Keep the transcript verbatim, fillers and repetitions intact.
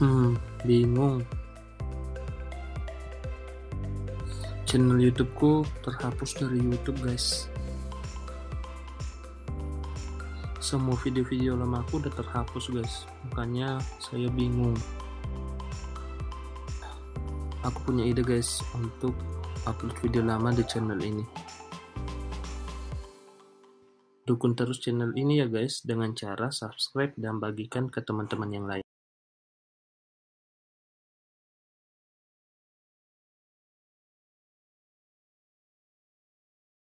Hmm, bingung. Channel YouTubeku terhapus dari YouTube, guys. Semua video-video lamaku udah terhapus, guys. Makanya saya bingung. Aku punya ide, guys, untuk upload video lama di channel ini. Dukung terus channel ini ya, guys, dengan cara subscribe dan bagikan ke teman-teman yang lain.